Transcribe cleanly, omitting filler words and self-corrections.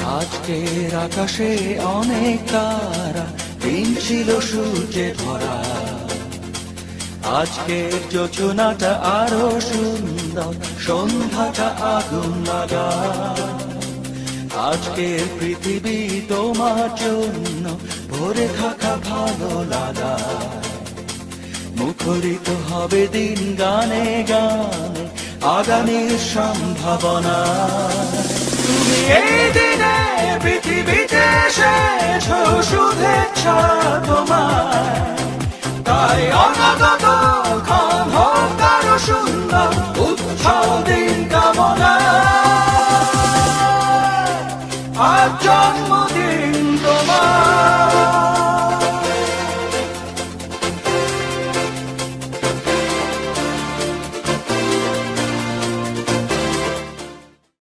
আজকের আকাশে অনেক তারা, দিন ছিল সূর্যে ভরা। আজকের যোজনাটা আরো সুন্দর, সন্ধ্যাটা আগুন লাগা। আজকের পৃথিবী তোমার জন্য ভরে থাকা ভালো লাগা। মুখরিত হবে দিন গানে গানে, আগামীর সম্ভাবনা। তুমি এই দিনে পৃথিবীতে এসেছো, শুভেচ্ছা তোমার, তাই অনাগত